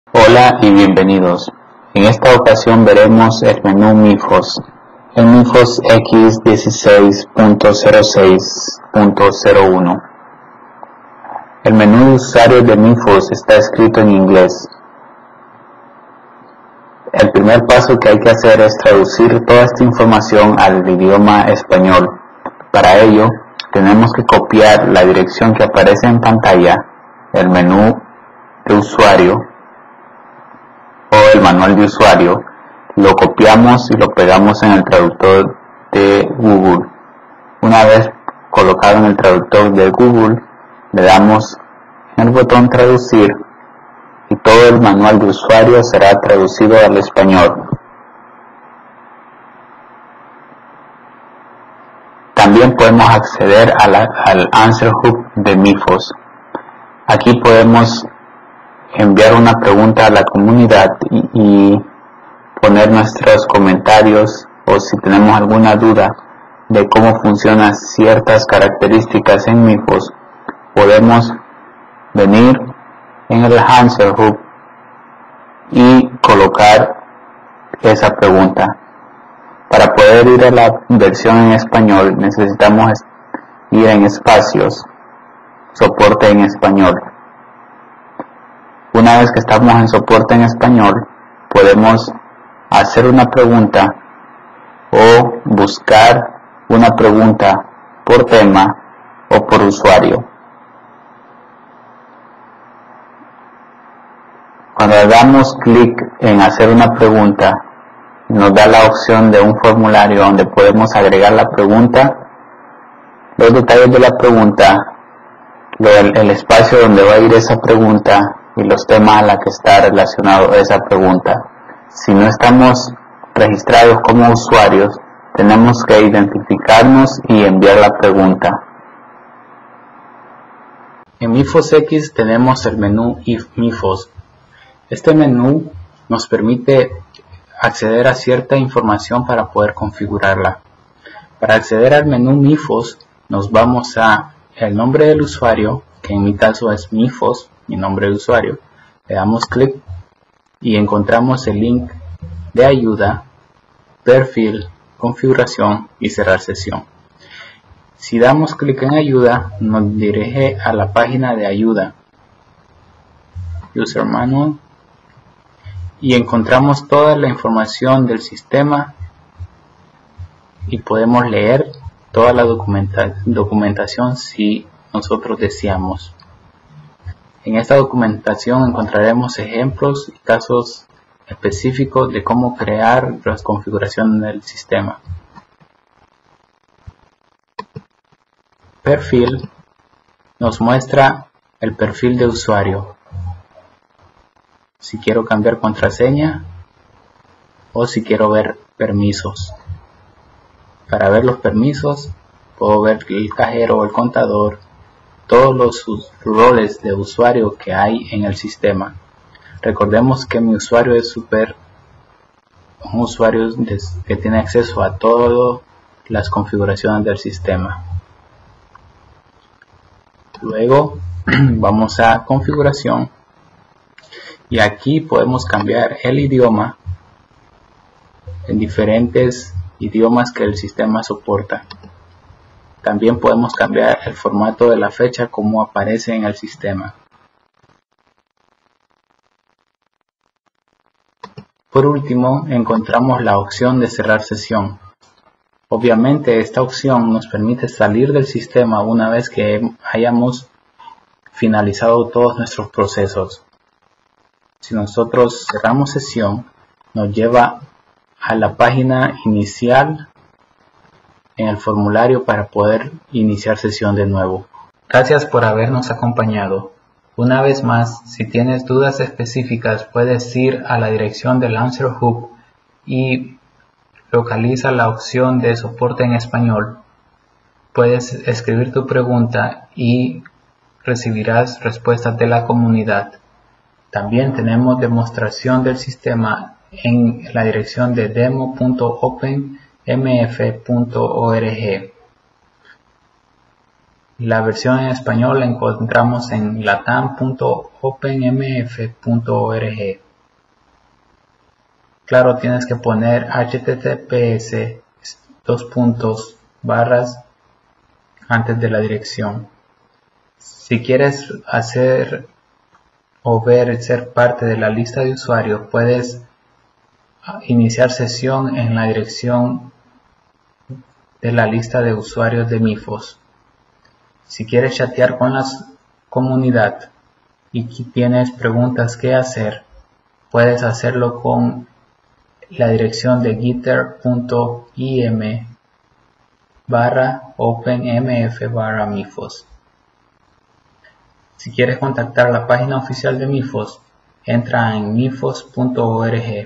Hola y bienvenidos. En esta ocasión veremos el menú MIFOS. El MIFOS X16.06.01. El menú de usuario de MIFOS está escrito en inglés. El primer paso que hay que hacer es traducir toda esta información al idioma español. Para ello, tenemos que copiar la dirección que aparece en pantalla, el menú de usuario o el manual de usuario, lo copiamos y lo pegamos en el traductor de Google. Una vez colocado en el traductor de Google, le damos en el botón traducir y todo el manual de usuario será traducido al español. También podemos acceder al Answer Hub de MIFOS. Aquí podemos enviar una pregunta a la comunidad y poner nuestros comentarios, o si tenemos alguna duda de cómo funcionan ciertas características en MIFOS, podemos venir en el Answer Hub y colocar esa pregunta. Para poder ir a la versión en español necesitamos ir en espacios, soporte en español. Una vez que estamos en soporte en español, podemos hacer una pregunta o buscar una pregunta por tema o por usuario. Cuando damos clic en hacer una pregunta, nos da la opción de un formulario donde podemos agregar la pregunta, los detalles de la pregunta, el espacio donde va a ir esa pregunta y los temas a los que está relacionado esa pregunta. Si no estamos registrados como usuarios, tenemos que identificarnos y enviar la pregunta. En MIFOS X tenemos el menú MIFOS. Este menú nos permite acceder a cierta información para poder configurarla. Para acceder al menú MIFOS, nos vamos a el nombre del usuario, que en mi caso es MIFOS, mi nombre de usuario. Le damos clic y encontramos el link de ayuda, perfil, configuración y cerrar sesión. Si damos clic en ayuda, nos dirige a la página de ayuda, User Manual, y encontramos toda la información del sistema y podemos leer toda la documentación si nosotros deseamos. En esta documentación encontraremos ejemplos y casos específicos de cómo crear las configuraciones del sistema. Perfil nos muestra el perfil de usuario. Si quiero cambiar contraseña o si quiero ver permisos. Para ver los permisos, puedo ver el cajero o el contador, todos los roles de usuario que hay en el sistema. Recordemos que mi usuario es un usuario que tiene acceso a todas las configuraciones del sistema. Luego vamos a configuración y aquí podemos cambiar el idioma en diferentes idiomas que el sistema soporta. También podemos cambiar el formato de la fecha como aparece en el sistema. Por último, encontramos la opción de cerrar sesión. Obviamente esta opción nos permite salir del sistema una vez que hayamos finalizado todos nuestros procesos. Si nosotros cerramos sesión, nos lleva a la página inicial en el formulario para poder iniciar sesión de nuevo. Gracias por habernos acompañado. Una vez más, si tienes dudas específicas, puedes ir a la dirección del Answer Hub y localiza la opción de soporte en español. Puedes escribir tu pregunta y recibirás respuestas de la comunidad. También tenemos demostración del sistema en la dirección de demo.openmf.org. La versión en español la encontramos en latam.openmf.org. Claro, tienes que poner https antes de la dirección. Si quieres hacer o ser parte de la lista de usuarios, puedes iniciar sesión en la dirección de la lista de usuarios de Mifos. Si quieres chatear con la comunidad y tienes preguntas que hacer, puedes hacerlo con la dirección de gitter.im/openmf/mifos. Si quieres contactar la página oficial de Mifos, entra en mifos.org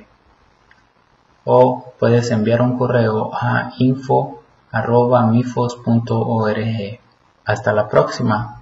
o puedes enviar un correo a info@mifos.org. Hasta la próxima.